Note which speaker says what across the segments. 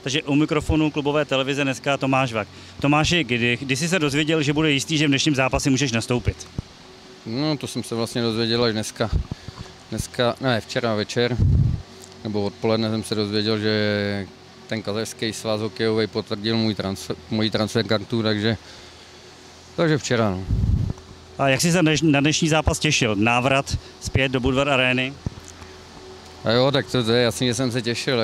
Speaker 1: Takže u mikrofonu klubové televize dneska Tomáš Vak. Tomáši, kdy jsi se dozvěděl, že bude jistý, že v dnešním zápase můžeš nastoupit?
Speaker 2: No, to jsem se vlastně dozvěděl až včera večer, nebo odpoledne jsem se dozvěděl, že ten kazašský svaz hokejový potvrdil moji transfer kartu, takže včera. No.
Speaker 1: A jak jsi se na dnešní zápas těšil? Návrat zpět do Budvar Arény?
Speaker 2: A jo, tak to je jasně, že jsem se těšil.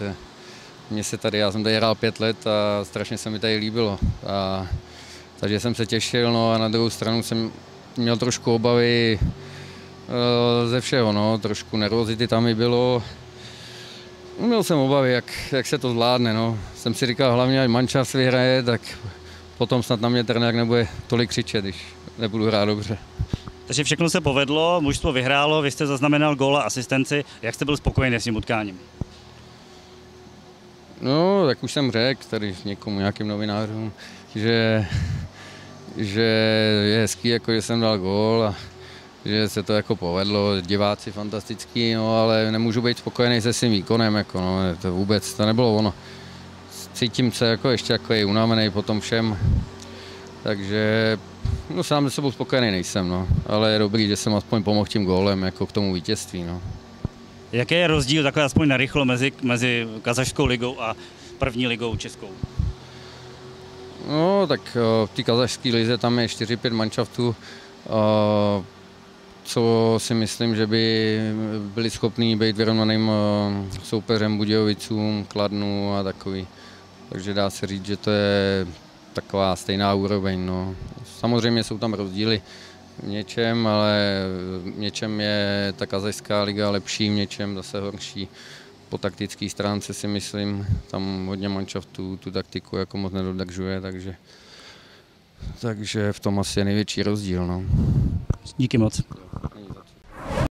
Speaker 2: Já jsem tady hrál 5 let a strašně se mi tady líbilo. Takže jsem se těšil, no a na druhou stranu jsem měl trošku obavy ze všeho, no, trošku nervozity tam i bylo. Měl jsem obavy, jak se to zvládne, no. Jsem si říkal, hlavně ať mančaft vyhraje, tak potom snad na mě trenér nebude tolik křičet, když nebudu hrát dobře.
Speaker 1: Takže všechno se povedlo, mužstvo vyhrálo, vy jste zaznamenal gól a asistenci. Jak jste byl spokojený s tím utkáním?
Speaker 2: No, tak už jsem řekl tady nějakým novinářům, že je hezký, jako že jsem dal gól a že se to jako povedlo, diváci fantastický, no, ale nemůžu být spokojený se svým výkonem, jako, no, to nebylo ono. Cítím se jako ještě jako je unavený po tom všem, takže no, sám se sebou spokojený nejsem, no, ale je dobrý, že jsem aspoň pomohl tím gólem jako k tomu vítězství. No.
Speaker 1: Jaký je rozdíl takhle aspoň narychlo mezi kazašskou ligou a první ligou českou?
Speaker 2: No, tak v té kazašské lize tam je 4-5 manšaftů, co si myslím, že by byli schopní být vyrovnaným soupeřem Budějovicům, Kladnu a takový. Takže dá se říct, že to je taková stejná úroveň. No. Samozřejmě jsou tam rozdíly v něčem, ale v něčem je ta kazašská liga lepší, v něčem zase horší. Po taktické stránce si myslím, tam hodně manšaftů tu taktiku jako moc nedodržuje, takže v tom asi je největší rozdíl. No.
Speaker 1: Díky moc.